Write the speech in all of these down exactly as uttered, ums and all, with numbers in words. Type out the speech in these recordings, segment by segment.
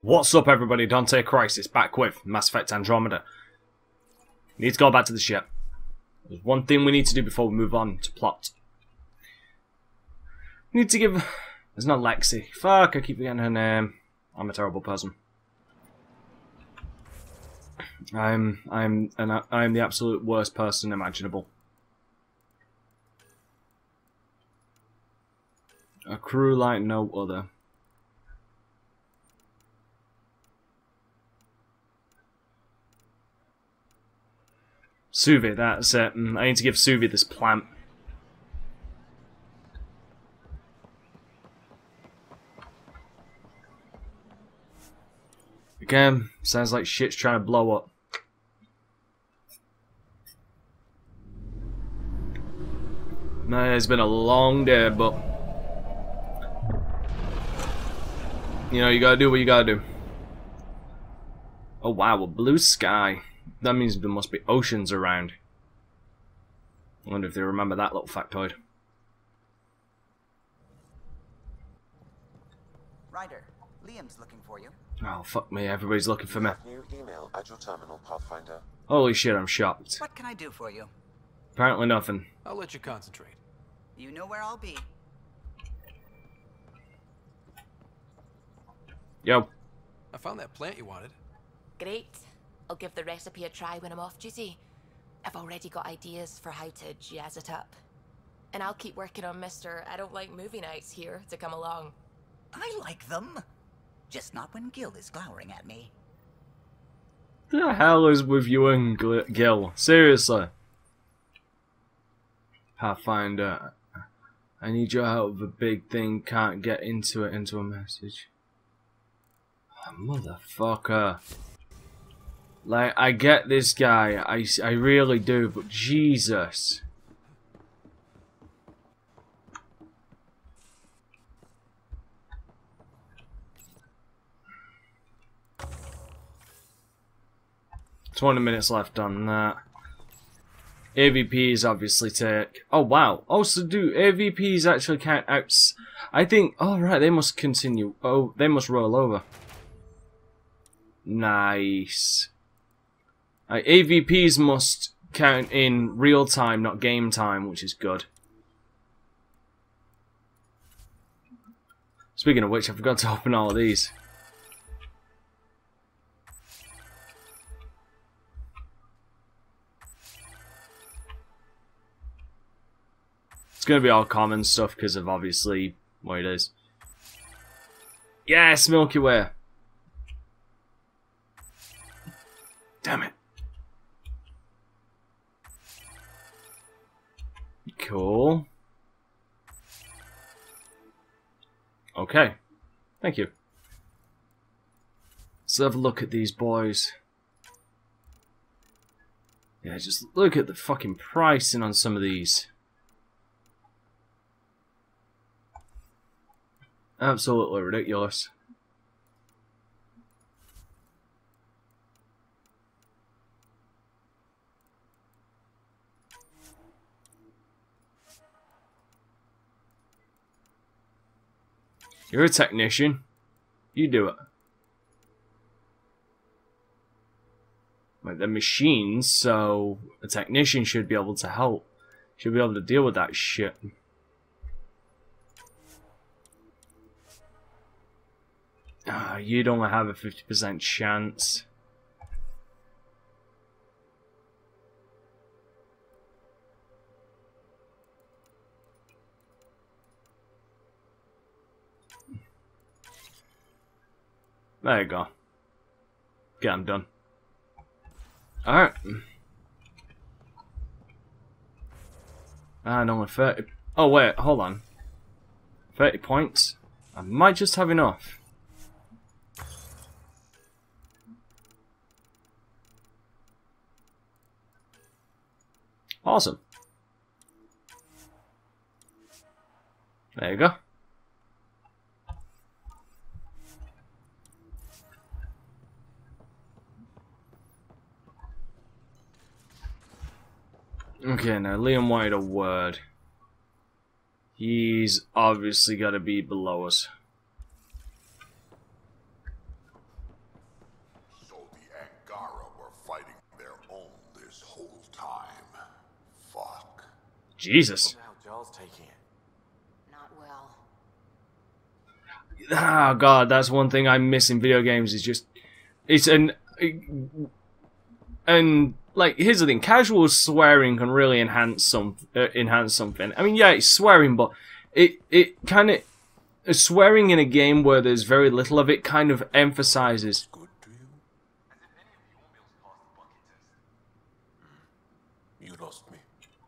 What's up, everybody? Dante Crisis back with Mass Effect Andromeda. Need to go back to the ship. There's one thing we need to do before we move on to plot. We need to give... There's not Lexi. Fuck, I keep forgetting her name. I'm a terrible person. I'm... I'm... an, I'm the absolute worst person imaginable. A crew like no other. Suvi, that's it. I need to give Suvi this plant. Again, sounds like shit's trying to blow up. No, it's been a long day, but you know, you gotta do what you gotta do. Oh wow, a blue sky. That means there must be oceans around. I wonder if they remember that little factoid. Ryder, Liam's looking for you. Oh, fuck me, everybody's looking for me. New email at your terminal, Pathfinder. Holy shit, I'm shocked. What can I do for you? Apparently nothing. I'll let you concentrate. You know where I'll be. Yo. I found that plant you wanted. Great. I'll give the recipe a try when I'm off duty. I've already got ideas for how to jazz it up. And I'll keep working on Mister I don't like movie nights here to come along. I like them. Just not when Gil is glowering at me. The hell is with you and Gl Gil? Seriously. Pathfinder. I need your help with a big thing. Can't get into it into a message. Oh, motherfucker. Like, I get this guy, I, I really do, but Jesus. twenty minutes left on that. A V Ps obviously take... Oh, wow. Oh, so do A V Ps actually count out... I think... Oh, right, they must continue. Oh, they must roll over. Nice. Uh, A V Ps must count in real time, not game time, which is good. Speaking of which, I forgot to open all of these. It's going to be all common stuff because of obviously what it is. Yes, Milky Way. Damn it. Cool. Okay. Thank you. Let's have a look at these boys. Yeah, just look at the fucking pricing on some of these. Absolutely ridiculous. You're a technician. You do it. Like, they're machines, so a technician should be able to help. Should be able to deal with that shit. Ah, you'd only have a fifty percent chance. There you go. Okay, I'm done. Alright. And only thirty. Oh, wait, hold on. thirty points? I might just have enough. Awesome. There you go. Okay, now Liam wanted a word. He's obviously got to be below us. this whole time. Fuck. Jesus. Now Joel's taking it. Not well. Ah, God, that's one thing I miss in video games. Is just it's an and like here's the thing: casual swearing can really enhance some uh, enhance something. I mean, yeah, it's swearing, but it it kind of swearing in a game where there's very little of it kind of emphasizes. Good to you? Hmm. You lost me.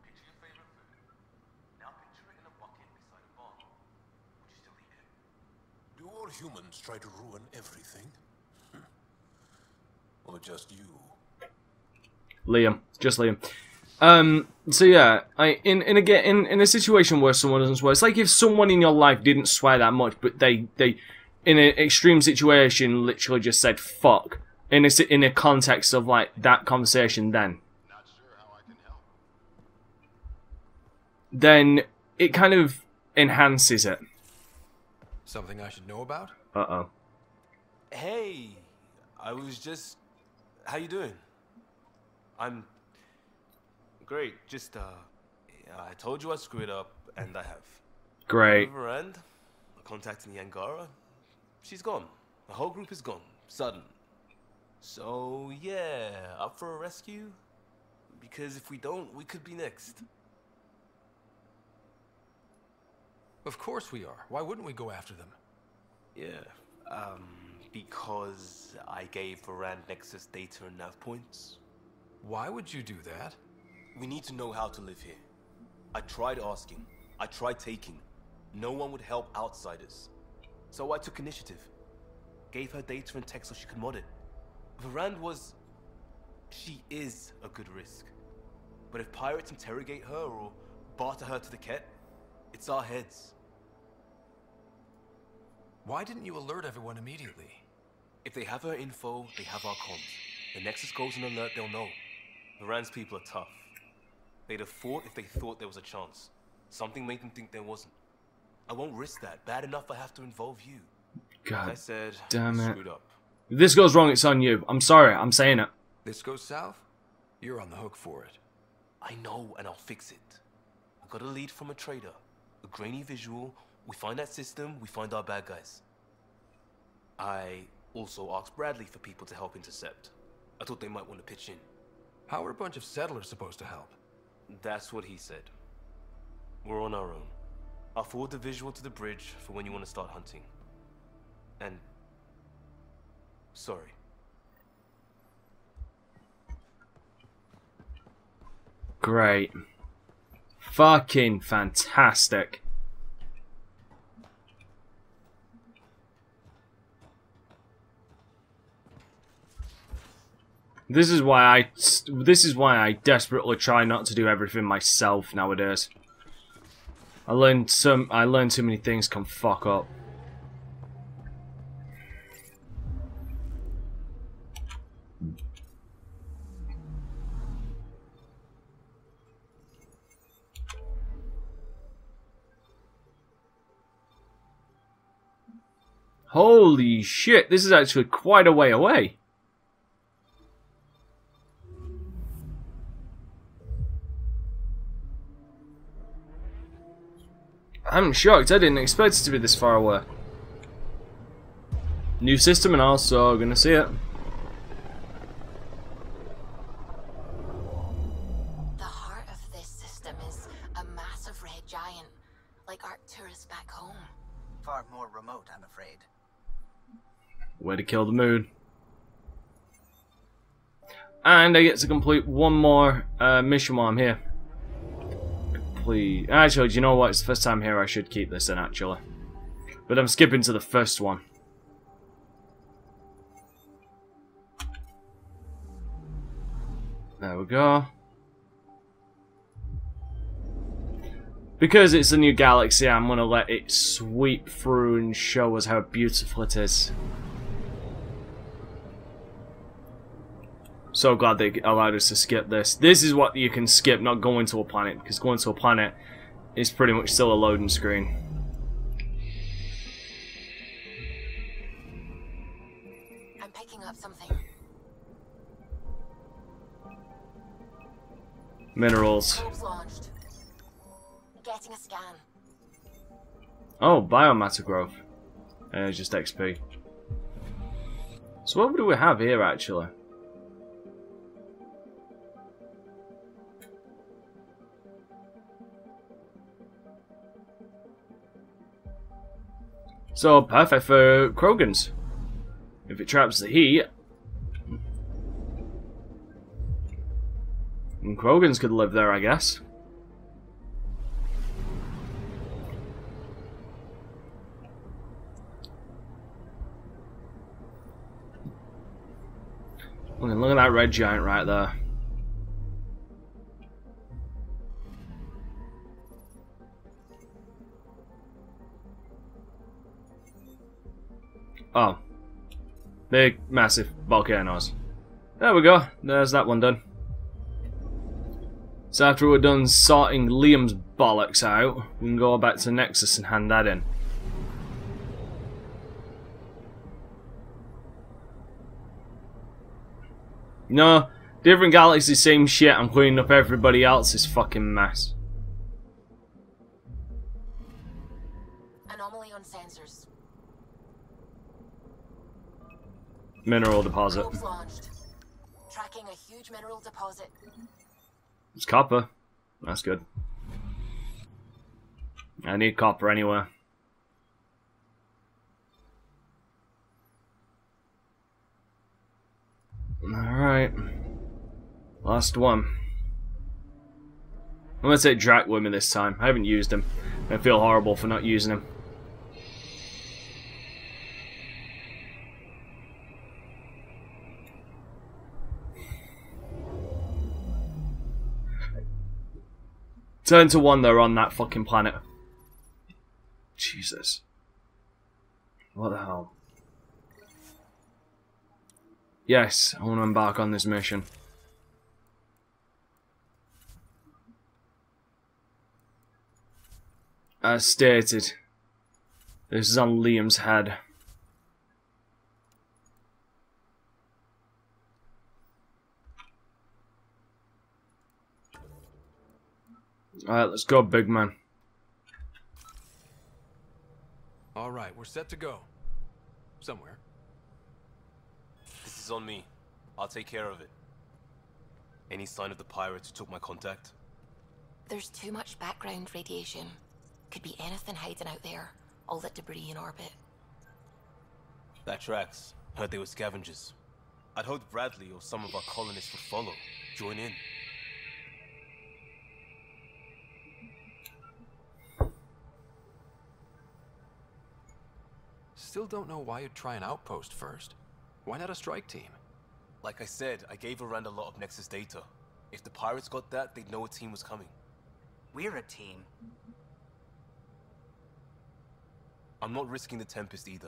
Do all humans try to ruin everything? Hmm. Or just you? Liam, just Liam. Um. So yeah, I in in a in in a situation where someone doesn't swear, it's like if someone in your life didn't swear that much, but they they in an extreme situation literally just said fuck in a in a context of like that conversation. Then, then it kind of enhances it. Something I should know about? Uh oh. Hey, I was just... How you doing? I'm... Great, just, uh... I told you I screwed up, and I have. Great. Varand, contacting the Angara, she's gone. The whole group is gone. Sudden. So, yeah, up for a rescue? Because if we don't, we could be next. Of course we are. Why wouldn't we go after them? Yeah, um, because I gave Varand Nexus data and nav points. Why would you do that? We need to know how to live here. I tried asking. I tried taking. No one would help outsiders. So I took initiative. Gave her data and tech so she could mod it. Varand was... She is a good risk. But if pirates interrogate her or barter her to the Ket, it's our heads. Why didn't you alert everyone immediately? If they have her info, they have our comms. The Nexus goes an alert, they'll know. Varand's people are tough. They'd have fought if they thought there was a chance. Something made them think there wasn't. I won't risk that. Bad enough I have to involve you. God Like I said, damn I it. screwed up. If this goes wrong, it's on you. I'm sorry. I'm saying it. This goes south? You're on the hook for it. I know, and I'll fix it. I got a lead from a trader. A grainy visual. We find that system, we find our bad guys. I also asked Bradley for people to help intercept. I thought they might want to pitch in. How are a bunch of settlers supposed to help? That's what he said. We're on our own. I'll forward the visual to the bridge for when you want to start hunting. And... sorry. Great. Fucking fantastic. This is why I this is why I desperately try not to do everything myself nowadays. I learned some I learned too many things can fuck up. Holy shit, this is actually quite a way away. I'm shocked, I didn't expect it to be this far away. New system and also gonna see it. The heart of this system is a massive red giant, like Arcturus back home. Far more remote, I'm afraid. Way to kill the mood. And I get to complete one more uh, mission while I'm here. Complete. Actually, do you know what? It's the first time here. I should keep this in, actually. But I'm skipping to the first one. There we go. Because it's a new galaxy, I'm going to let it sweep through and show us how beautiful it is. So glad they allowed us to skip this. This is what you can skip, not going to a planet, because going to a planet is pretty much still a loading screen. I'm picking up something. Minerals. Probes launched. Getting a scan. Oh, biomatter growth. Uh, just X P. So what do we have here actually? So perfect for Krogans. If it traps the heat. And Krogans could live there, I guess. Look, look at that red giant right there. Oh. Big, massive volcanoes. There we go. There's that one done. So after we're done sorting Liam's bollocks out, we can go back to Nexus and hand that in. No, different galaxy, same shit. I'm cleaning up everybody else's fucking mess. Anomaly on sensors. Mineral deposit. Probes launched. Tracking a huge mineral deposit. It's copper. That's good. I need copper anywhere. Alright. Last one. I'm gonna take Drac with me this time. I haven't used him. I feel horrible for not using him. Turn to one, they're on that fucking planet. Jesus. What the hell? Yes, I want to embark on this mission. As stated, this is on Liam's head. Alright, let's go, big man. All right, we're set to go. Somewhere. This is on me. I'll take care of it. Any sign of the pirates who took my contact? There's too much background radiation. Could be anything hiding out there. All that debris in orbit. That tracks. Heard they were scavengers. I'd hoped Bradley or some of our colonists would follow. Join in. Still don't know why you'd try an outpost first. Why not a strike team? Like I said, I gave Arand a lot of Nexus data. If the pirates got that, they'd know a team was coming. We're a team. I'm not risking the Tempest either.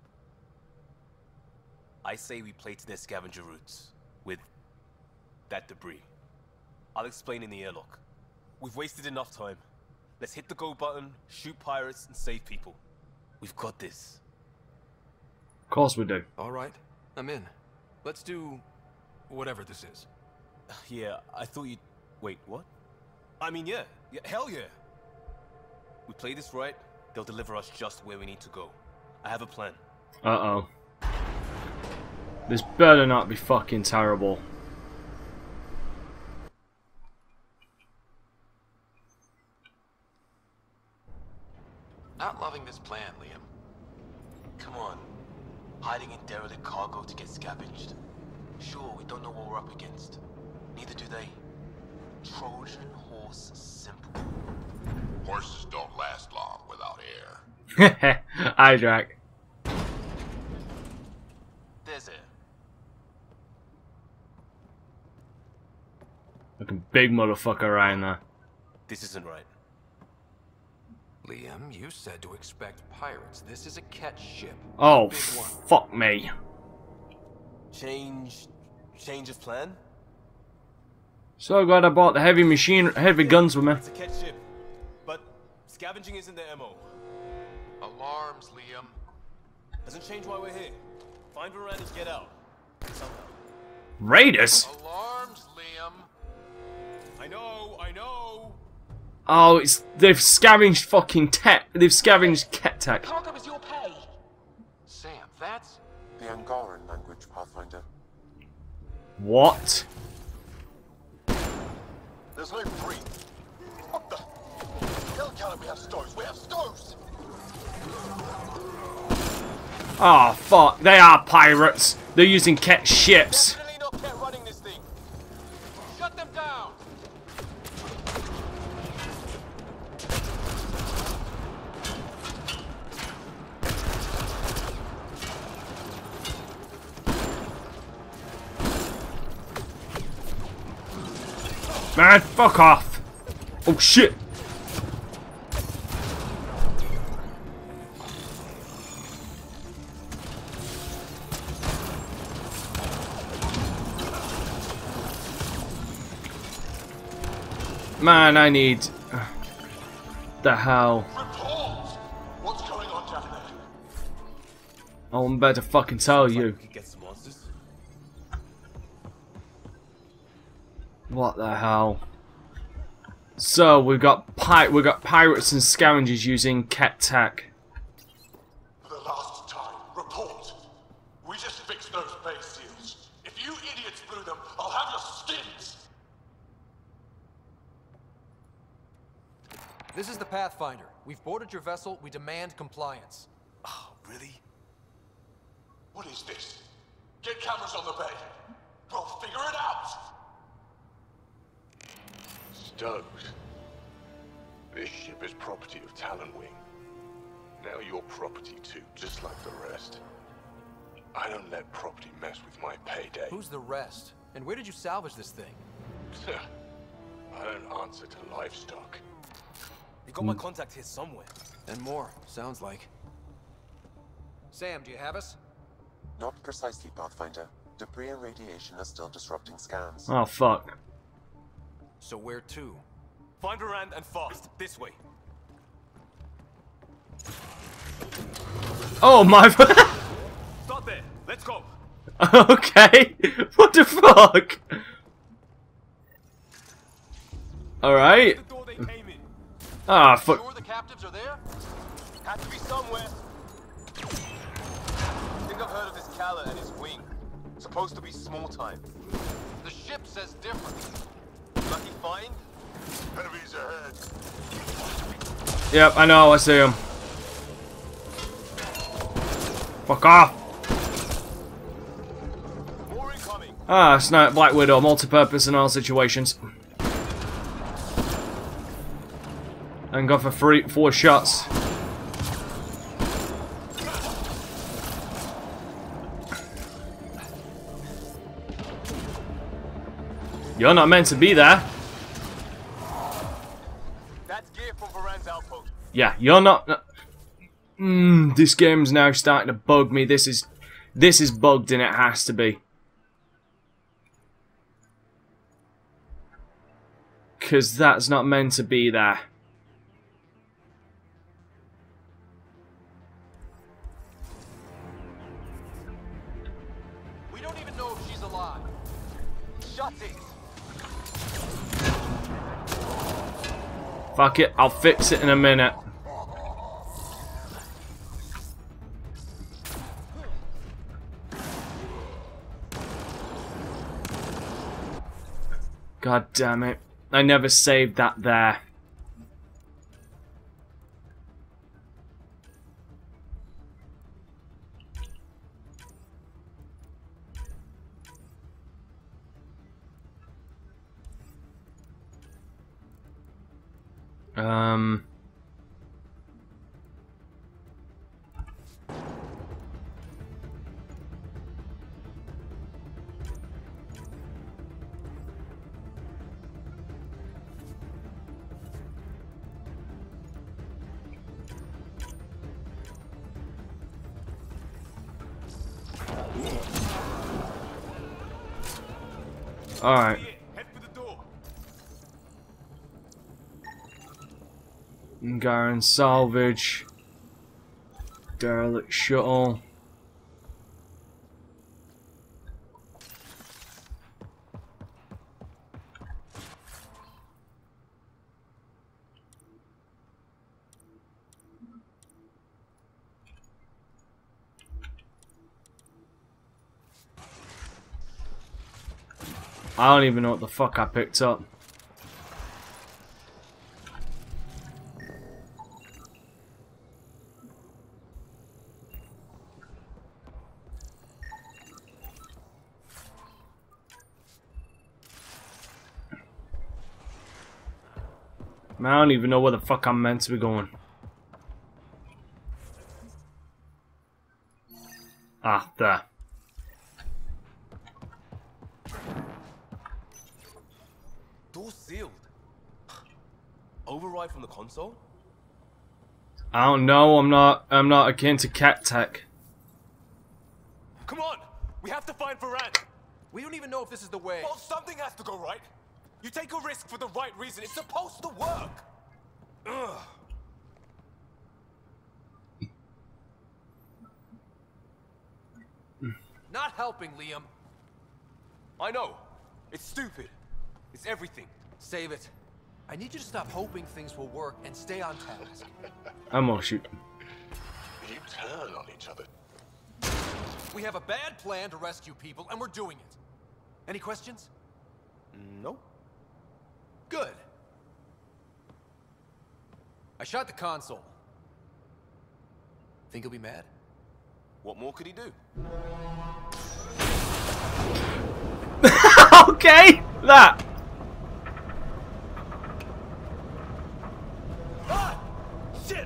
I say we play to their scavenger routes. With that debris. I'll explain in the airlock. We've wasted enough time. Let's hit the go button, shoot pirates, and save people. We've got this. Of course we do. All right, I'm in. Let's do whatever this is. Yeah, I thought you'd... Wait, what? I mean, yeah. yeah. Hell yeah. We play this right, they'll deliver us just where we need to go. I have a plan. Uh-oh. This better not be fucking terrible. Not loving this plan, Liam. Come on. Hiding in derelict cargo to get scavenged. Sure, we don't know what we're up against. Neither do they. Trojan horse simple. Horses don't last long without air. Hi, Drac. There's air. Looking big motherfucker around there. This isn't right. Liam, you said to expect pirates. This is a catch ship. Oh, Big one. fuck me. Change... change of plan? So glad I bought the heavy machine, heavy guns with me. It's a catch ship. But scavenging isn't their M O. Alarms, Liam. Doesn't change why we're here. Find Varane and get out. Somehow. Raiders? Alarms, Liam. I know, I know. Oh, it's they've scavenged fucking tech. They've scavenged ket tech. Cargo is your pay. Sam, that's... The Angaran language, Pathfinder. What? There's no free. What the? Tell Callum we have stoves. We have stoves. Oh fuck! They are pirates. They're using ket ships. Definitely not kept running this thing. Shut them down. Man, fuck off! Oh shit! Man, I need... The hell? Report. What's going on down there? I'm about to fucking tell you. We could get some monsters. What the hell? So we've got pi we've got pirates and scavengers using ket tech. For the last time, report. We just fixed those bay seals. If you idiots blew them, I'll have your skins. This is the Pathfinder. We've boarded your vessel. We demand compliance. Oh, really? What is this? Get cameras on the bay. We'll figure it out. Stoves. This ship is property of Talonwing. Now you're property too, just like the rest. I don't let property mess with my payday. Who's the rest? And where did you salvage this thing? I don't answer to livestock. You got my contact here somewhere. And more, sounds like. Sam, do you have us? Not precisely, Pathfinder. Debris and radiation are still disrupting scans. Oh fuck. So where to? Find Varand and fast. This way. Oh my... Start there. Let's go. Okay. What the fuck? Alright. The door they came in. Ah, fuck. Sure the captives are there? Had to be somewhere. Think I've heard of this Kala and his wing. Supposed to be small time. The ship says different. Lucky find? Enemies ahead. Yep, I know, I see him. Fuck off. More incoming. Ah, Snipe Black Widow, multi-purpose in all situations. And go for three, four shots. You're not meant to be there. That's gear from Varand's outpost. Yeah, you're not. No. Mm, this game's now starting to bug me. This is, this is bugged, and it has to be. Cause that's not meant to be there. We don't even know if she's alive. Shut it. Fuck it, I'll fix it in a minute. God damn it. I never saved that there. Um... Alright. Head for the door. Garen salvage. Derelict shuttle. I don't even know what the fuck I picked up. Man, I don't even know where the fuck I'm meant to be going. Ah, there. Door sealed. Override from the console? I don't know. I'm not. I'm not akin to cat tech. Come on! We have to find Varane! We don't even know if this is the way. Well, something has to go right! You take a risk for the right reason. It's supposed to work! Ugh. Not helping, Liam. I know. It's stupid. It's everything. Save it. I need you to stop hoping things will work and stay on task. I'm gonna shoot. You turn on each other. We have a bad plan to rescue people, and we're doing it. Any questions? No. Good. I shot the console. Think he'll be mad? What more could he do? Okay, that. Ah! Shit!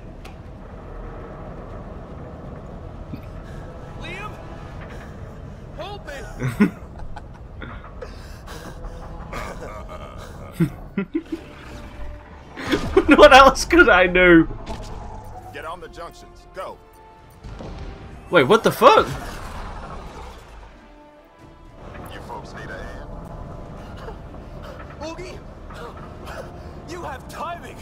Liam? Hold me! What else could I do? Get on the junctions. Go. Wait, what the fuck? You folks need a hand? Oogie! You have timing!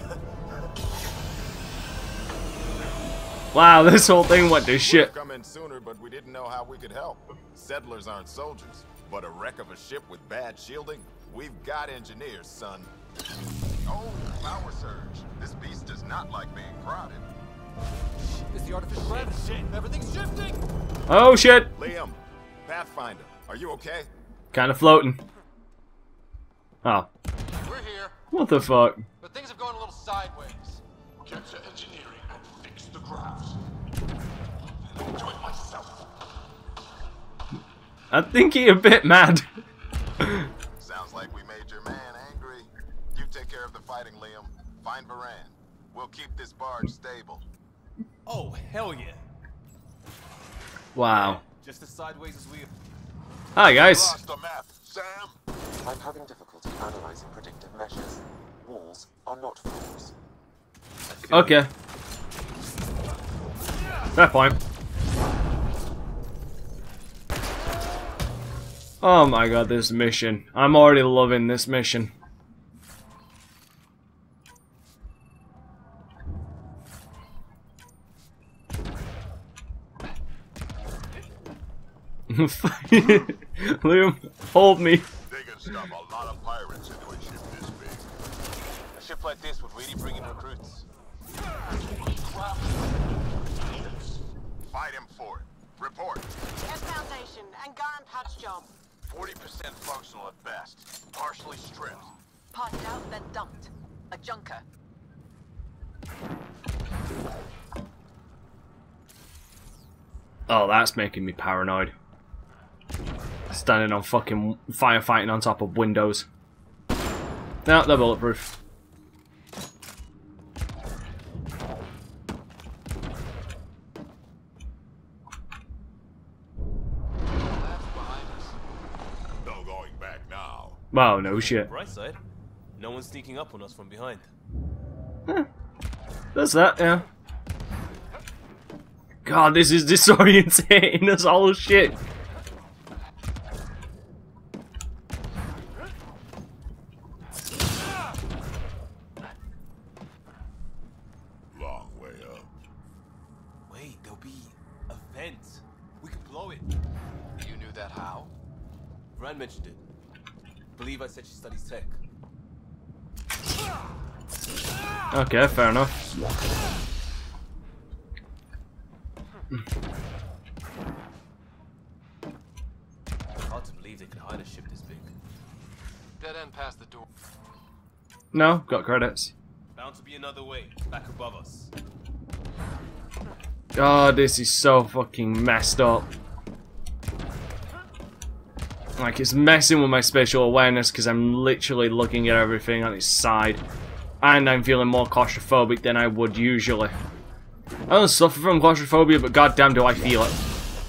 Wow, this whole thing went to shit. We've come in sooner, but we didn't know how we could help. Settlers aren't soldiers, but a wreck of a ship with bad shielding? We've got engineers, son. Oh, power surge. This beast does not like being prodded. It's the artificial gravity. Shit, everything's shifting! Oh shit! Liam, Pathfinder, are you okay? Kind of floating. Oh, We're here, what the fuck? but things have gone a little sideways. Get to engineering and fix the graphs. I'll do it myself. I think he a bit mad. Sounds like we made your man angry. You take care of the fighting, Liam. Find Varane. We'll keep this barge stable. Oh, hell yeah. Wow. Just as sideways as we... Hi guys. Lost the map, Sam. I'm having difficulty analyzing predictive measures. Walls are not floors. Okay. Fair point. Oh my god, this mission. I'm already loving this mission. Liam, hold me. They can stuff a lot of pirates into a ship this big. A ship like this would really bring in recruits. Fight him for it. Report. S Foundation and Garan patch job. forty percent functional at best. Partially stripped. Parted out, then dumped. A junker. Oh, that's making me paranoid. Standing on fucking firefighting on top of windows. No, they're bulletproof. That's behind us. No going back now. Wow, no shit. Bright side, no one's sneaking up on us from behind. That's that, yeah. God, this is disorientating us all shit. Long way up. Wait, there'll be a vent. We could blow it. You knew that how? Rand mentioned it. Believe I said she studies tech. Okay, fair enough. Hard to believe they could hide a ship this big. Dead end past the door. No, got credits. Bound to be another way, back above us. God, this is so fucking messed up. Like, it's messing with my spatial awareness because I'm literally looking at everything on its side. And I'm feeling more claustrophobic than I would usually. I don't suffer from claustrophobia, but goddamn do I feel it.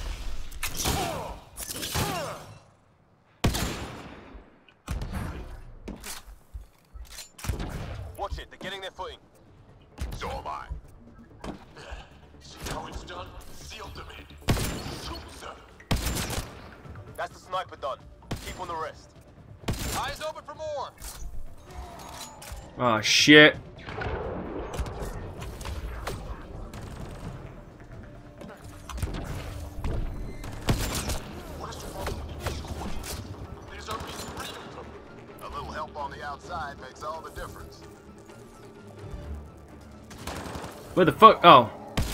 Watch it, they're getting their footing. So am I. See how it's done? Seal them in. Shoot them. That's the sniper done. Keep on the rest. Eyes open for more. Oh shit. What is wrong with these coins? There's only three of them. A little help on the outside makes all the difference. Where the fuck? Oh.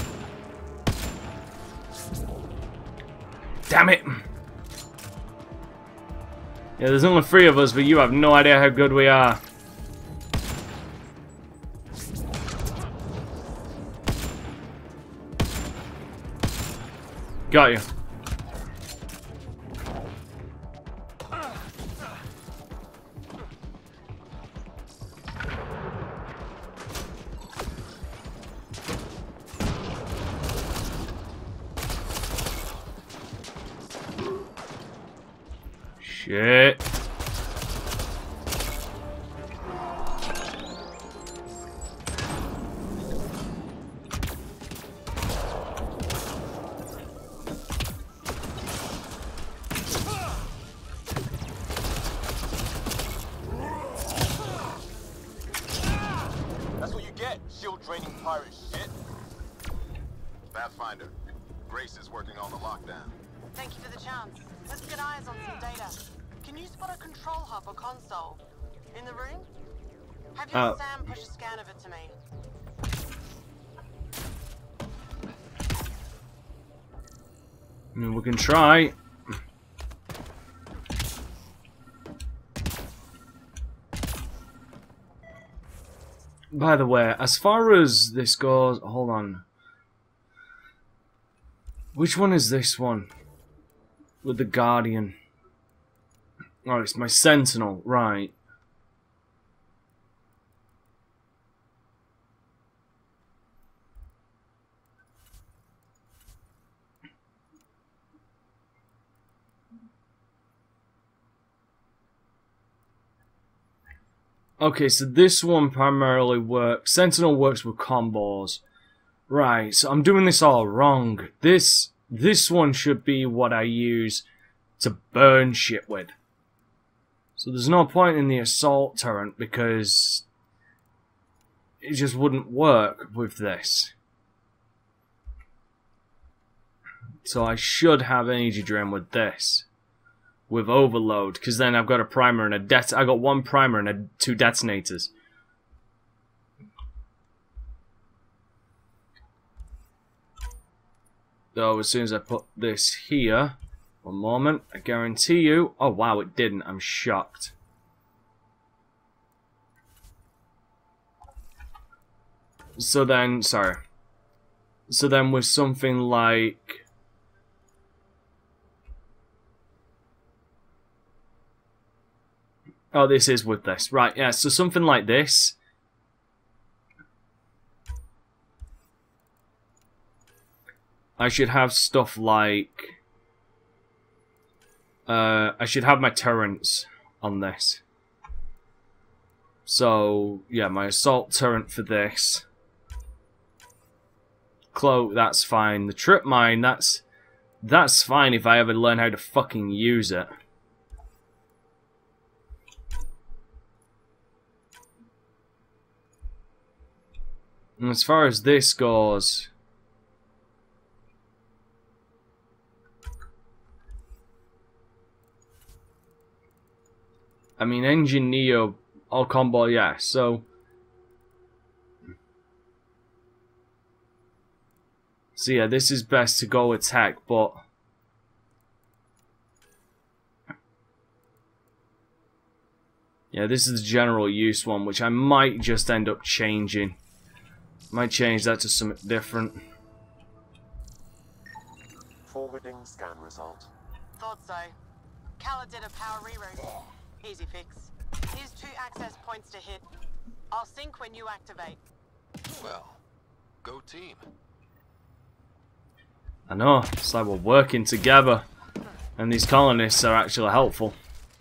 Damn it. Yeah, there's only three of us, but you have no idea how good we are. Got you. Shit. That's what you get, shield draining pirate shit. Pathfinder, Grace is working on the lockdown. Thank you for the chance. Let's get eyes on some data. Can you spot a control hub or console? In the room? Have your Uh. Sam push a scan of it to me. I mean, we can try. By the way, as far as this goes, hold on. Which one is this one? With the Guardian. Oh, it's my Sentinel, right. Okay, so this one primarily works. Sentinel works with combos. Right, so I'm doing this all wrong. This this one should be what I use to burn shit with. So there's no point in the assault turret because it just wouldn't work with this. So I should have energy drain with this. With overload, because then I've got a primer and a det. I got one primer and a, two detonators. So as soon as I put this here, one moment, I guarantee you. Oh wow, it didn't. I'm shocked. So then, sorry. So then with something like. Oh, this is with this. Right, yeah, so something like this. I should have stuff like... Uh, I should have my turrets on this. So, yeah, my assault turret for this. Cloak, that's fine. The trip mine, that's... That's fine if I ever learn how to fucking use it. And as far as this goes, I mean, Engine Neo, all combo, yeah, so. So yeah, this is best to go attack, but. Yeah, this is the general use one, which I might just end up changing. Might change that to something different. Forwarding scan result. Thought so. Kala did a power reroute. Easy fix. Here's two access points to hit. I'll sync when you activate. Well, go team. I know, it's like we're working together. And these colonists are actually helpful.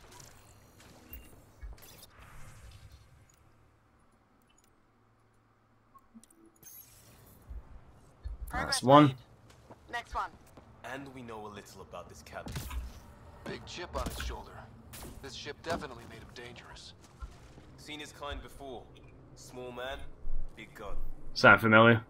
That's one. Next one. And we know a little about this cabin. Big chip on his shoulder. This ship definitely made him dangerous. Seen his kind before. Small man, big gun. Sound familiar?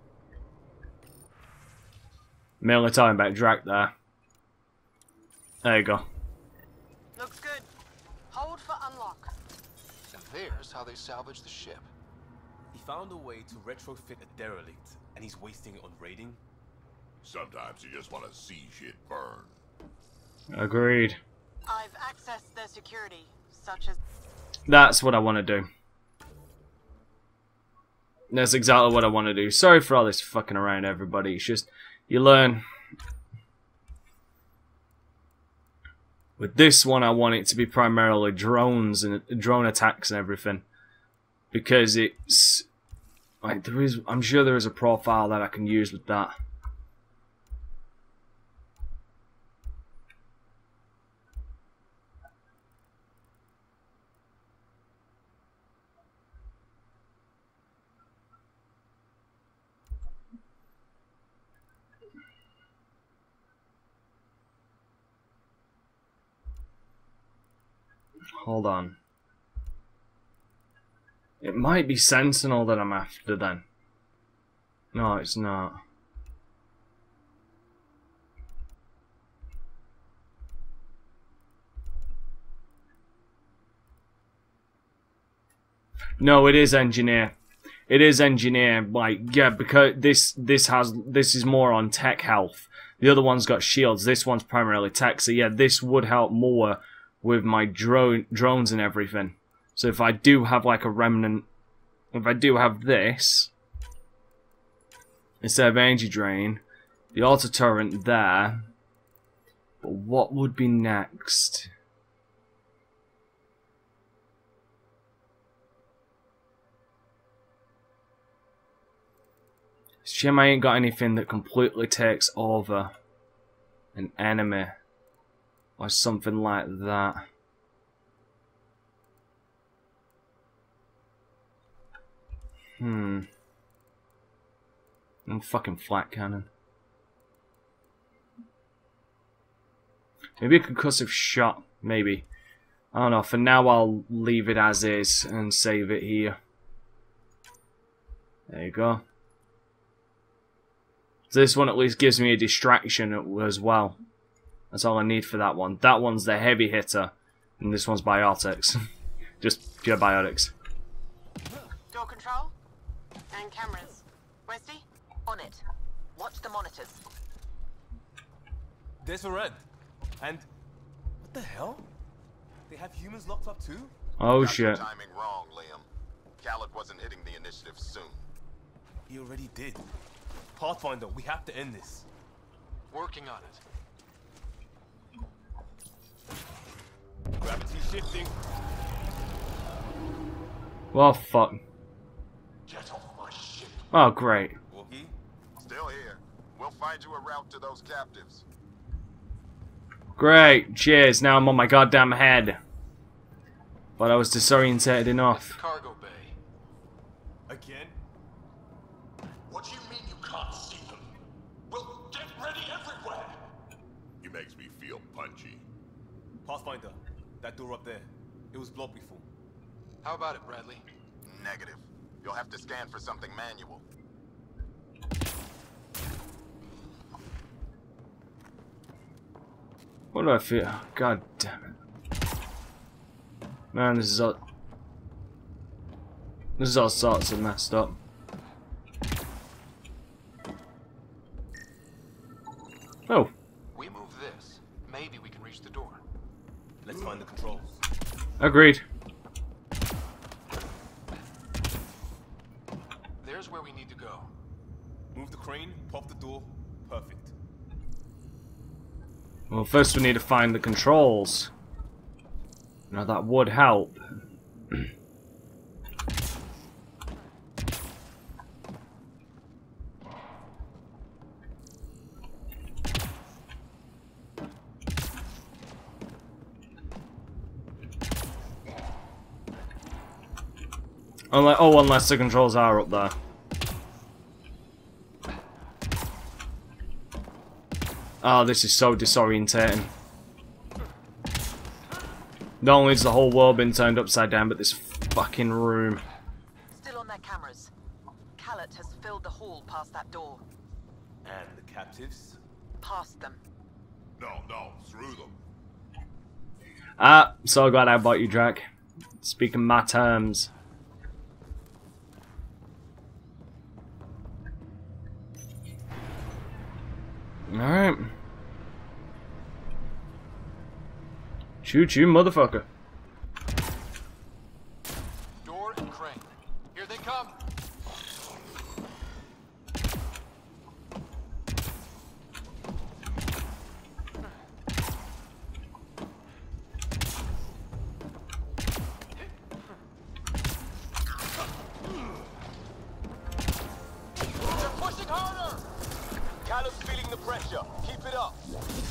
Mainly talking about Drac there. There you go. Looks good. Hold for unlock. And there's how they salvaged the ship. He found a way to retrofit a derelict, and he's wasting it on raiding. Sometimes you just want to see shit burn. Agreed. I've accessed their security, such as... That's what I want to do. That's exactly what I want to do. Sorry for all this fucking around, everybody. It's just, you learn. With this one, I want it to be primarily drones and drone attacks and everything. Because it's... like there is, I'm sure there is a profile that I can use with that. Hold on. It might be Sentinel that I'm after then. No, it's not. No, it is Engineer. It is Engineer. Like, yeah, because this this has this is more on tech health. The other one's got shields. This one's primarily tech. So yeah, this would help more with my drone drones and everything. So if I do have like a remnant, if I do have this instead of energy drain, the auto turret there. But what would be next? Shame I ain't got anything that completely takes over an enemy. Or something like that. Hmm. And fucking flat cannon. Maybe a concussive shot. Maybe. I don't know. For now, I'll leave it as is and save it here. There you go. So this one at least gives me a distraction as well. That's all I need for that one. That one's the heavy hitter, and this one's biotics. Just pure biotics. Door control and cameras. Westy? On it. Watch the monitors. There's a red. And what the hell? They have humans locked up too? Oh Got your shit. timing wrong, Liam. Khaled wasn't hitting the initiative soon. He already did. Pathfinder, we have to end this. Working on it. Gravity shifting. Well, fuck. Get off my ship. Oh, great. Wookie? Still here. We'll find you a route to those captives. Great. Cheers. Now I'm on my goddamn head. But I was disorientated enough. Cargo bay. Again? What do you mean you can't see them? Well, get ready everywhere. He makes me feel punchy. Pathfinder, that door up there. It was blocked before. How about it, Bradley? Negative. You'll have to scan for something manual. What do I feel? God damn it. Man, this is all... This is all sorts of messed up. Oh. We move this. Maybe we can reach the door. Let's find the controls. Agreed. Move the crane, pop the door. Perfect. Well, first we need to find the controls. Now that would help. Unless, oh, unless the controls are up there. Oh, this is so disorientating. Not only has the whole world been turned upside down, but this fucking room. Still on their cameras. Khaled has filled the hall past that door. And the captives? Past them. No, no, through them. Ah, so glad I bought you, Drac. Speaking my terms. Alright. Choo choo, motherfucker. Door and crane. Here they come. They're pushing harder. Callum's feeling the pressure. Keep it up.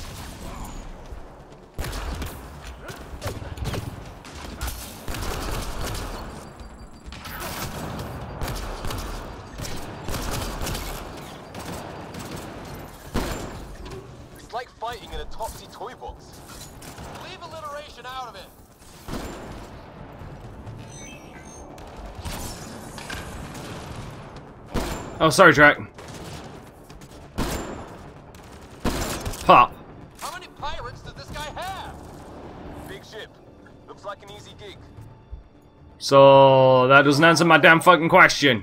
It's like fighting in a topsy toy box. Leave alliteration out of it. Oh, sorry, Drac. Pop. How many pirates does this guy have? Big ship. Looks like an easy gig. So, that doesn't answer my damn fucking question.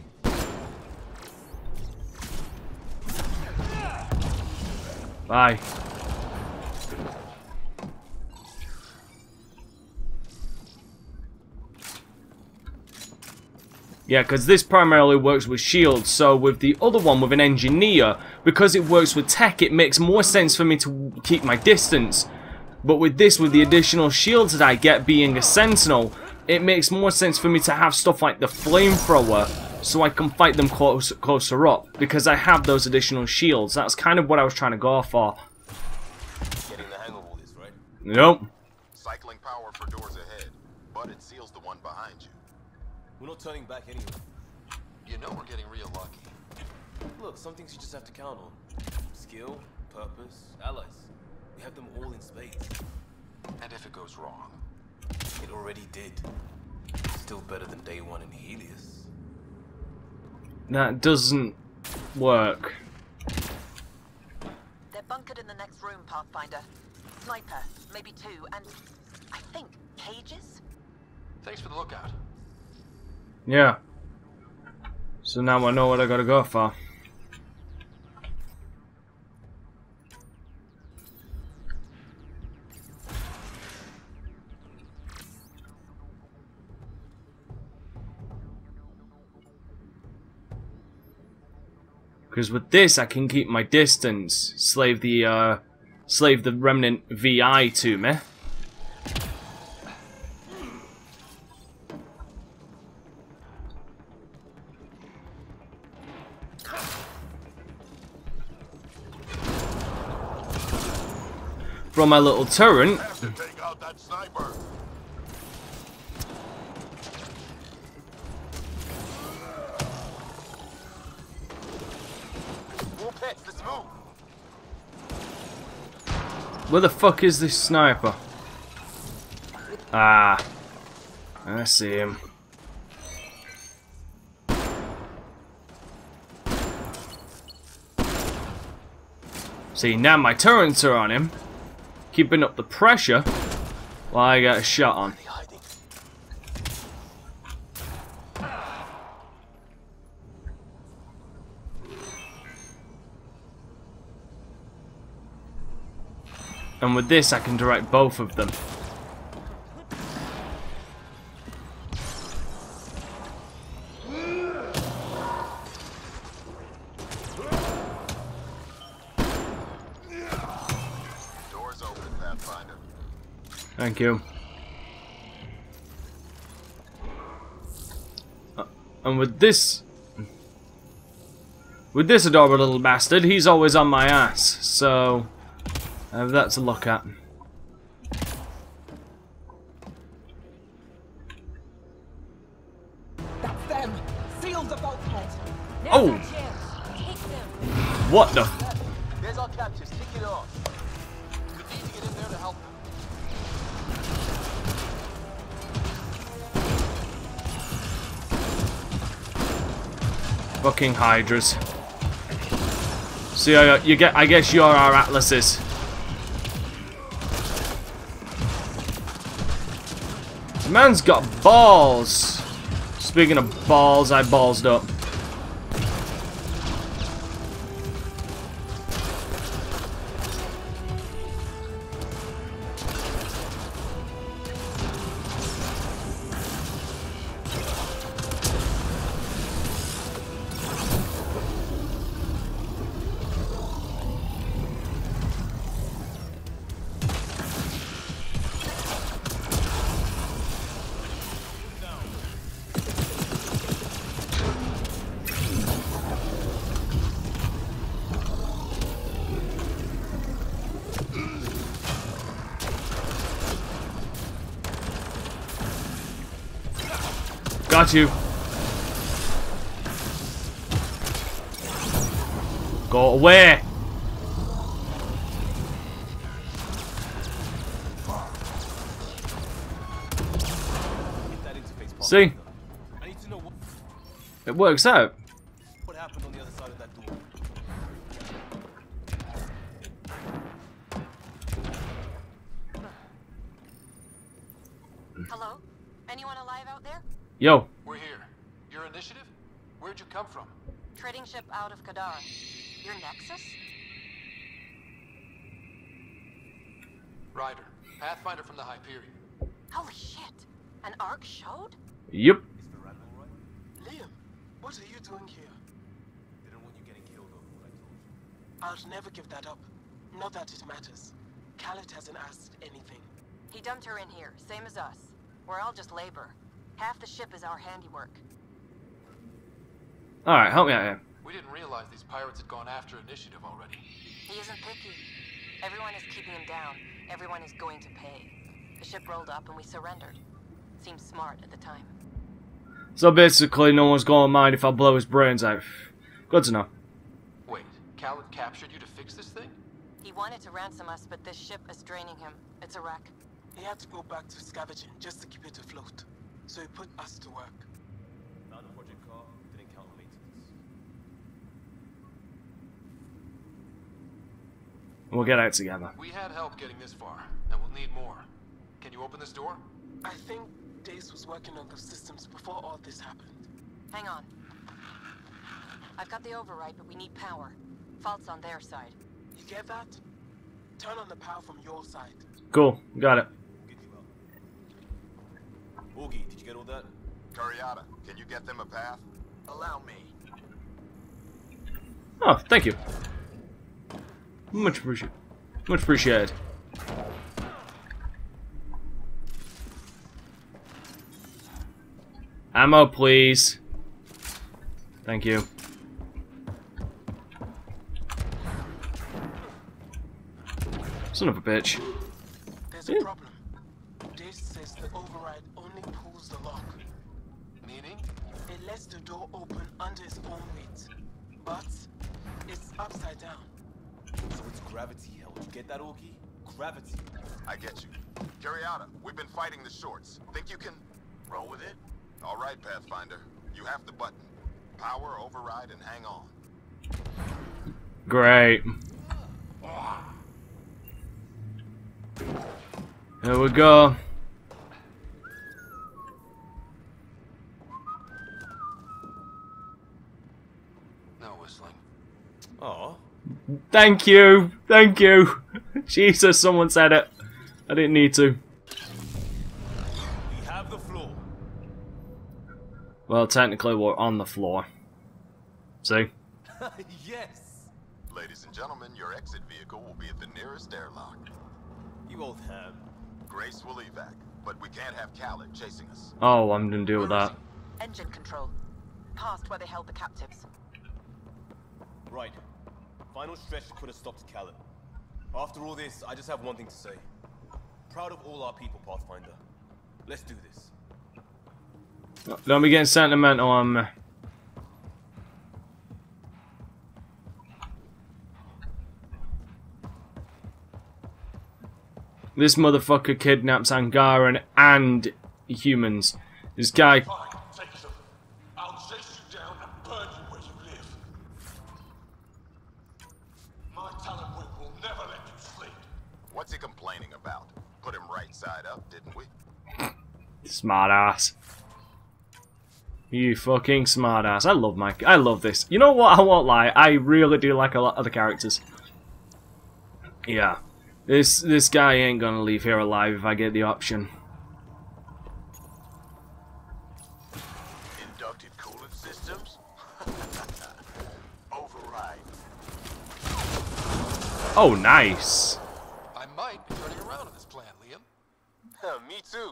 Bye. Yeah, because this primarily works with shields, so with the other one, with an engineer, because it works with tech, it makes more sense for me to keep my distance. But with this, with the additional shields that I get being a sentinel, it makes more sense for me to have stuff like the flamethrower, so I can fight them close, closer up, because I have those additional shields. That's kind of what I was trying to go for. Getting the hang of all this, right? Nope. Cycling power for doors ahead, but it seals the one behind you. We're not turning back anyway. You know we're getting real lucky. Look, some things you just have to count on. Skill, purpose, allies. We have them all in spades. And if it goes wrong? It already did. Still better than day one in Helios. That doesn't work. They're bunkered in the next room, Pathfinder. Sniper, maybe two, and I think cages? Thanks for the lookout. Yeah. So now I know what I gotta go for. Because with this, I can keep my distance, slave the, uh, slave the remnant V I to me. From my little turret. Have to take out that sniper. More pets, let's move. Where the fuck is this sniper? Ah, I see him. See, now my turrets are on him, keeping up the pressure while I get a shot on. And with this, I can direct both of them. Thank you. Uh, and with this... With this adorable little bastard, he's always on my ass, so... I have that to look at. That's them! Seal the bulkhead! Oh! What the? There's our captures. Kick it off. We need to get in there to help them. Fucking Hydras. So you, you get. I guess you're our Atlases. The man's got balls. Speaking of balls, I ballsed up. Got you. Go away. See? I need to know what, It works out. what happened on the other side of that door. Hello? Anyone alive out there? Yo. We're here. Your initiative? Where'd you come from? Trading ship out of Kadar. Your Nexus? Ryder. Pathfinder from the Hyperion. Holy shit! An arc showed? Yep. Liam, what are you doing here? Didn't want you getting killed over what I told you. I'll never give that up. Not that it matters. Khaled hasn't asked anything. He dumped her in here, same as us. We're all just labor. Half the ship is our handiwork. Alright, help me out here. We didn't realize these pirates had gone after initiative already. He isn't picky. Everyone is keeping him down. Everyone is going to pay. The ship rolled up and we surrendered. Seemed smart at the time. So basically, no one's gonna mind if I blow his brains out. Good to know. Wait, Khaled captured you to fix this thing? He wanted to ransom us, but this ship is draining him. It's a wreck. He had to go back to scavenging just to keep it afloat. So he put us to work. Found a project car, didn't count on maintenance. We'll get out together. We had help getting this far, and we'll need more. Can you open this door? I think Dace was working on those systems before all this happened. Hang on. I've got the override, but we need power. Fault's on their side. You get that? Turn on the power from your side. Cool, got it. Oogie, did you get all that? Curiata, can you get them a path? Allow me. Oh, thank you. Much appreciated. Much appreciated. Ammo, please. Thank you. Son of a bitch. There's a Yeah. problem. Dace says the override only pulls the lock. Meaning? It lets the door open under its own weight. But it's upside down. So it's gravity hell. You get that, Oogie? Gravity. I get you. Curiata, we've been fighting the shorts. Think you can roll with it? All right, Pathfinder. You have the button. Power, override, and hang on. Great. There we go. No whistling. Oh. Thank you. Thank you. Jesus, someone said it. I didn't need to. We have the floor. Well, technically we're on the floor. See? Yes. Ladies and gentlemen, your exit vehicle will be at the nearest airlock. You old ham. Grace will evac, but we can't have Khaled chasing us. Oh, I'm gonna deal with that. Engine control. Past where they held the captives. Right. Final stretch to put a stop to Khaled. After all this, I just have one thing to say. Proud of all our people, Pathfinder. Let's do this. Don't be getting sentimental on me. This motherfucker kidnaps Angaran and humans. This guy. Fine, take them. I'll chase you down and burn you where you live. My Talon Wing will never let you sleep. What's he complaining about? Put him right side up, didn't we? Smart ass. You fucking smart ass. I love my. I love this. You know what? I won't lie. I really do like a lot of the characters. Yeah. This this guy ain't gonna leave here alive if I get the option. Inducted coolant systems? Override. Oh, nice. I might be turning around on this plan, Liam. Me too.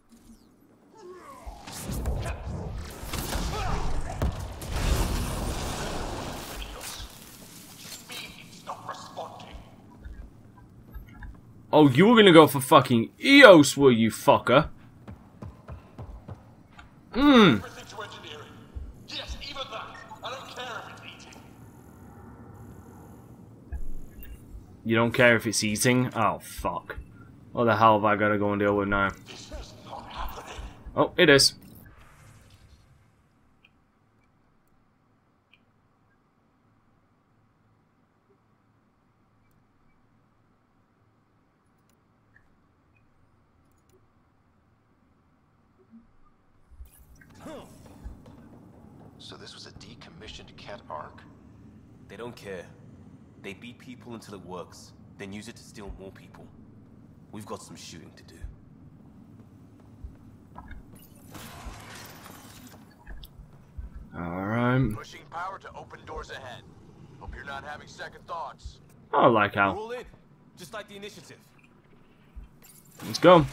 He's not responding. Oh, you were gonna go for fucking Eos, were you, fucker? Mmm. Everything to engineering. Yes, even that. I don't care if it's eating. You don't care if it's eating? Oh, fuck. What the hell have I gotta go and deal with now? This is not happening. Oh, it is. So this was a decommissioned Cat Arc? They don't care. They beat people until it works, then use it to steal more people. We've got some shooting to do. Alright. Pushing power to open doors ahead. Hope you're not having second thoughts. I like We're how. all in, just like the initiative. Let's go.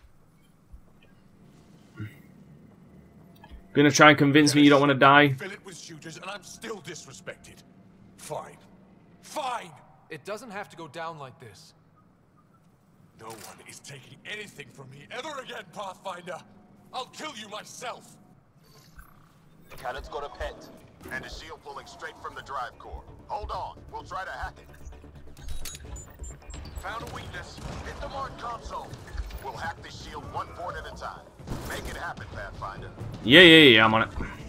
Gonna try and convince me you don't want to die? Fill it with shooters and I'm still disrespected. Fine. Fine! It doesn't have to go down like this. No one is taking anything from me ever again, Pathfinder. I'll kill you myself. Khaled's got a pet. And a shield pulling straight from the drive core. Hold on, we'll try to hack it. Found a weakness. Hit the mark console. We'll hack this shield one port at a time. Make it happen, Pathfinder. Yeah, yeah, yeah, I'm on it.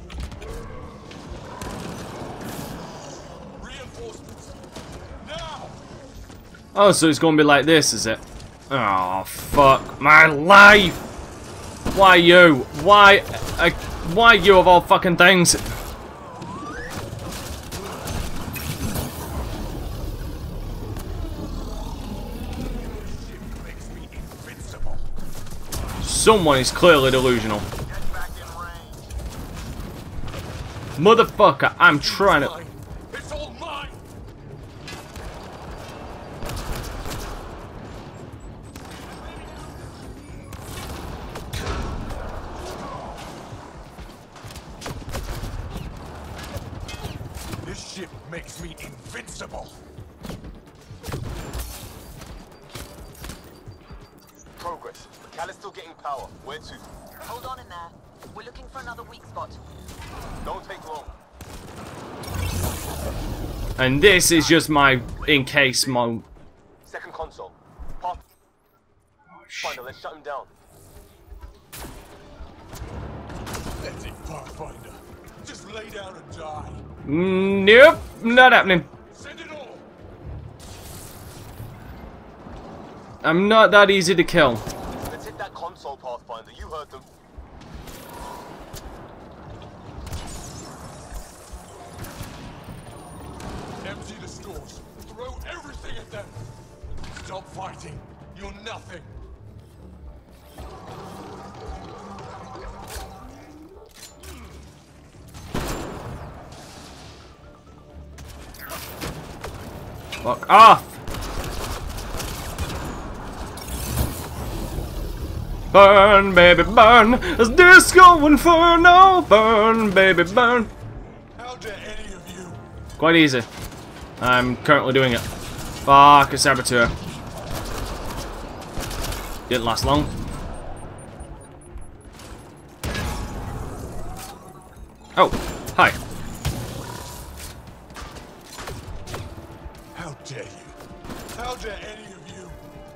Reinforcements. Now! Oh, so it's gonna be like this, is it? Oh, fuck my life! Why you? Why? Uh, why you of all fucking things? Someone is clearly delusional. Motherfucker, I'm trying to... It's all mine! This ship makes me invincible. Progress. Khaled's still getting power. Where to? Hold on in there. We're looking for another weak spot. Don't take long. And this is just my in case mode. Second console. Path. Finder, let's shut him down. That's it, Pathfinder. Just lay down and die. Nope, not happening. Send it all. I'm not that easy to kill. Let's hit that console, Pathfinder. You heard them. Empty the stores. Throw everything at them. Stop fighting. You're nothing. Fuck off! Burn, baby, burn. It's Disco Inferno. Burn, baby, burn. How dare any of you? Quite easy. I'm currently doing it. Fuck a saboteur. Didn't last long. Oh, hi. How dare you? How dare any of you?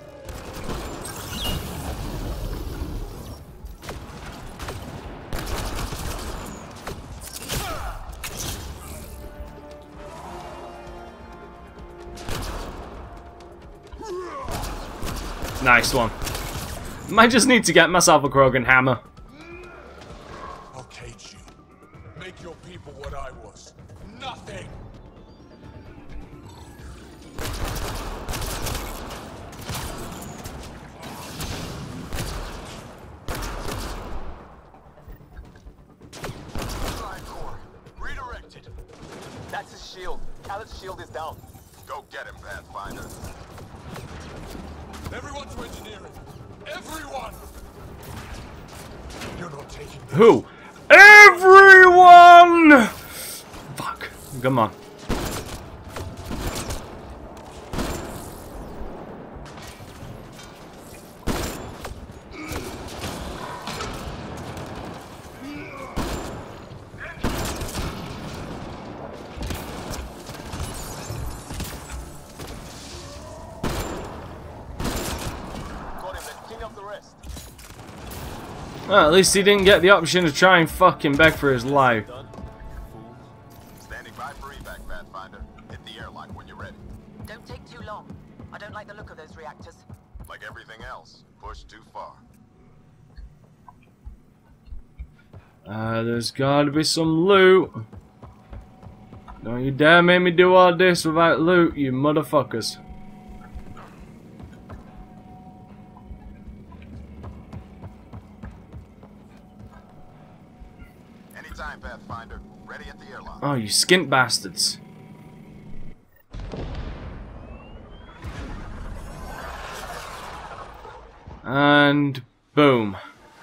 Nice one. Might just need to get myself a Krogan hammer. I'll cage you. Make your people what I was. Nothing. Core. Redirected. That's his shield. Khaled's shield is down. Go get him, Pathfinder. Everyone to engineering. Everyone. You're not taking this. Who? Everyone! Fuck. Come on. Well, at least he didn't get the option to try and fucking beg for his life. Standing by for evac, Pathfinder. Hit the airlock when you're ready. Don't take too long. I don't like the look of those reactors. Like everything else, push too far. Uh, there's gotta be some loot. Don't you dare make me do all this without loot, you motherfuckers. Anytime, Pathfinder. Ready at the airlock. Oh, you skint bastards. And boom.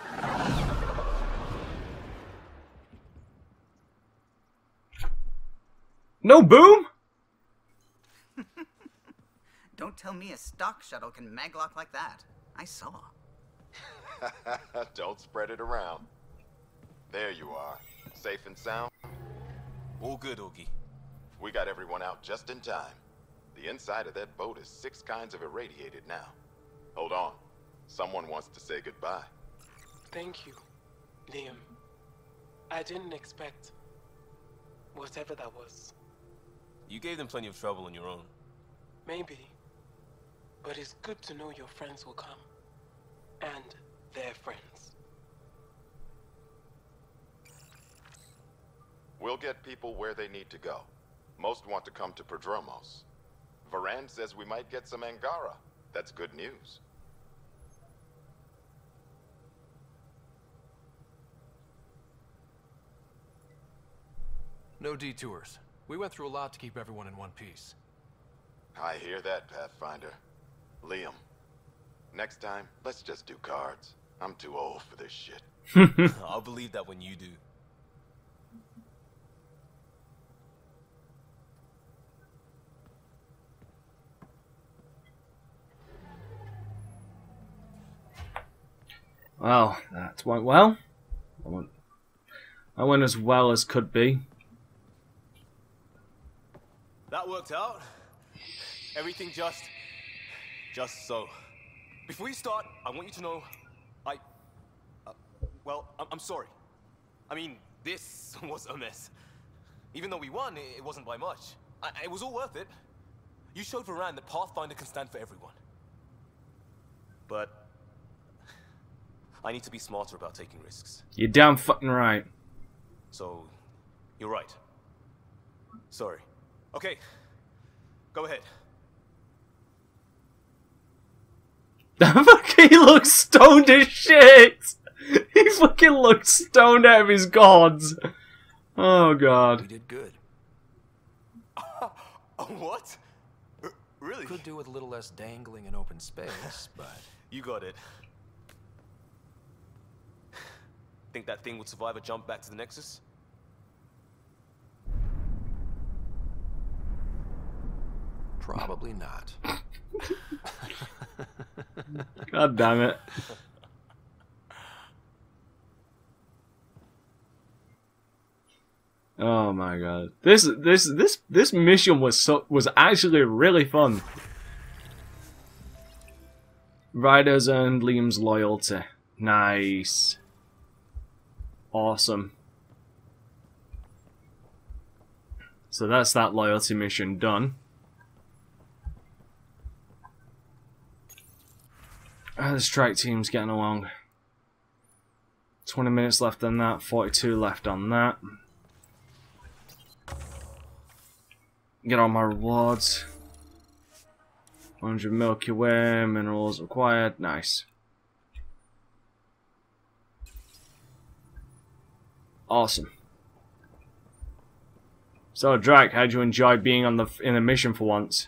No boom? Don't tell me a stock shuttle can maglock like that. I saw. Don't spread it around. There you are. Safe and sound? All good, Augie. We got everyone out just in time. The inside of that boat is six kinds of irradiated now. Hold on. Someone wants to say goodbye. Thank you, Liam. I didn't expect whatever that was. You gave them plenty of trouble on your own. Maybe. But it's good to know your friends will come. And their friends. We'll get people where they need to go. Most want to come to Prodromos. Varan says we might get some Angara. That's good news. No detours. We went through a lot to keep everyone in one piece. I hear that, Pathfinder. Liam, next time, let's just do cards. I'm too old for this shit. I'll believe that when you do. Well, that went well. I went, I went as well as could be. That worked out. Everything just... just so. Before you start, I want you to know... I... Uh, well, I'm, I'm sorry. I mean, this was a mess. Even though we won, it, it wasn't by much. I, it was all worth it. You showed Varan that Pathfinder can stand for everyone. But... I need to be smarter about taking risks. You're damn fucking right. So, you're right. Sorry. Okay, go ahead. He looks stoned as shit! He fucking looks stoned out of his gods. Oh god. We did good. What? R really? Could do with a little less dangling in open space, but... You got it. Think that thing would survive a jump back to the Nexus? Probably not. God damn it. Oh my god. This this this this mission was so was actually really fun. Ryder's earned Liam's loyalty. Nice. Awesome. So that's that loyalty mission done. Ah, the strike team's getting along. twenty minutes left on that, forty-two left on that. Get all my rewards. one hundred Milky Way, minerals required, nice. Awesome. So, Drake, how'd you enjoy being on the in a mission for once?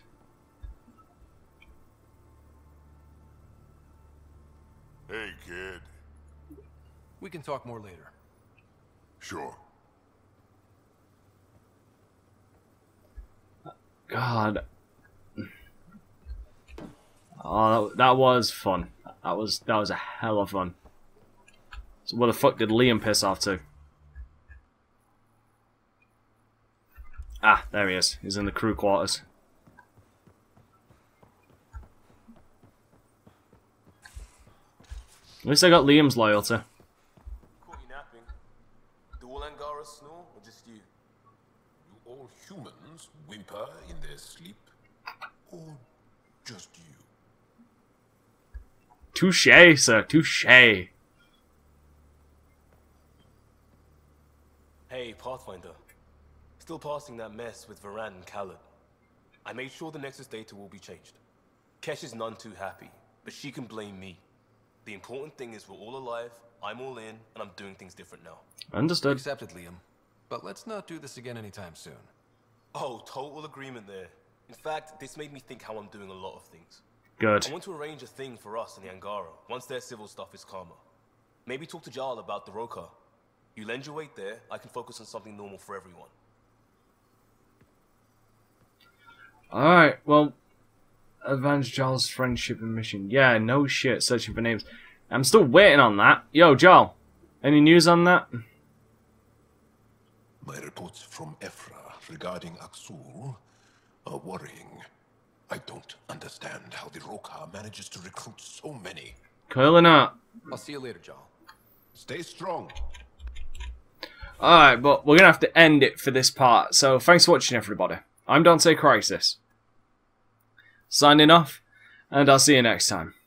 Hey, kid. We can talk more later. Sure. God. Oh, that, that was fun. That was that was a hell of fun. So where the fuck did Liam piss off to? Ah, there he is. He's in the crew quarters. At least I got Liam's loyalty. Caught you napping. Do all Angara snore, or just you? Do all humans whimper in their sleep? Or just you? Touché, sir. Touché. Hey, Pathfinder. Still passing that mess with Varan and Khaled. I made sure the Nexus data will be changed. Kesh is none too happy, but she can blame me. The important thing is we're all alive, I'm all in, and I'm doing things different now. Understood. Accepted, Liam. But let's not do this again anytime soon. Oh, total agreement there. In fact, this made me think how I'm doing a lot of things. Good. I want to arrange a thing for us and the Angara, once their civil stuff is calmer. Maybe talk to Jarl about the Roka. You lend your weight there, I can focus on something normal for everyone. Alright, well, advance Jarl's friendship and mission. Yeah, no shit, searching for names. I'm still waiting on that. Yo, Jarl, any news on that? My reports from Ephra regarding Aksul are worrying. I don't understand how the Roka manages to recruit so many. Clearly not. I'll see you later, Jarl. Stay strong. Alright, but we're going to have to end it for this part. So, thanks for watching, everybody. I'm Dante Crisis. Signing off, and I'll see you next time.